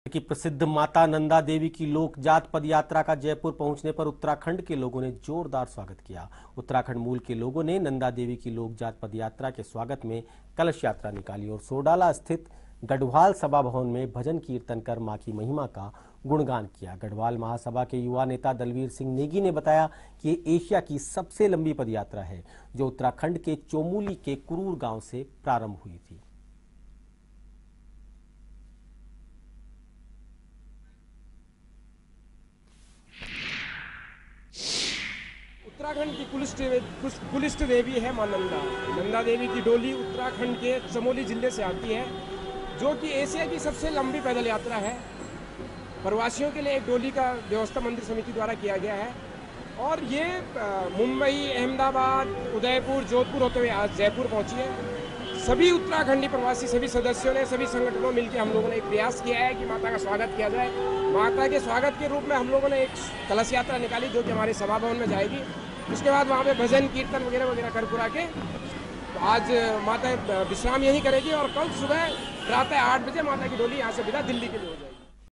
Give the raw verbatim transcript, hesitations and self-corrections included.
की प्रसिद्ध माता नंदा देवी की लोक जात पद यात्रा का जयपुर पहुंचने पर उत्तराखंड के लोगों ने जोरदार स्वागत किया। उत्तराखंड मूल के लोगों ने नंदा देवी की लोक जात पद यात्रा के स्वागत में कलश यात्रा निकाली और सोडाला स्थित गढ़वाल सभा भवन में भजन कीर्तन कर मां की महिमा का गुणगान किया। गढ़वाल महासभा के युवा नेता दलवीर सिंह नेगी ने बताया कि ये एशिया की सबसे लंबी पद यात्रा है जो उत्तराखंड के चोमूली के कुरूर गांव से प्रारंभ हुई थी। उत्तराखंड की कुलिष्ठ कुलिष्ठ देवी है मां नंदा। नंदा देवी की डोली उत्तराखंड के चमोली जिले से आती है, जो कि एशिया की सबसे लंबी पैदल यात्रा है। प्रवासियों के लिए एक डोली का व्यवस्था मंदिर समिति द्वारा किया गया है और ये मुंबई, अहमदाबाद, उदयपुर, जोधपुर होते हुए आज जयपुर पहुंची है। सभी उत्तराखंडी प्रवासी, सभी सदस्यों ने, सभी संगठनों मिलकर हम लोगों ने एक प्रयास किया है कि माता का स्वागत किया जाए। माता के स्वागत के रूप में हम लोगों ने एक कलश यात्रा निकाली जो कि हमारे सभा भवन में जाएगी। उसके बाद वहाँ पे भजन कीर्तन वगैरह वगैरह कर पुरा के आज माता विश्राम यहीं करेगी और कल सुबह प्रातः आठ बजे माता की डोली यहाँ से विदा दिल्ली के लिए हो जाएगी।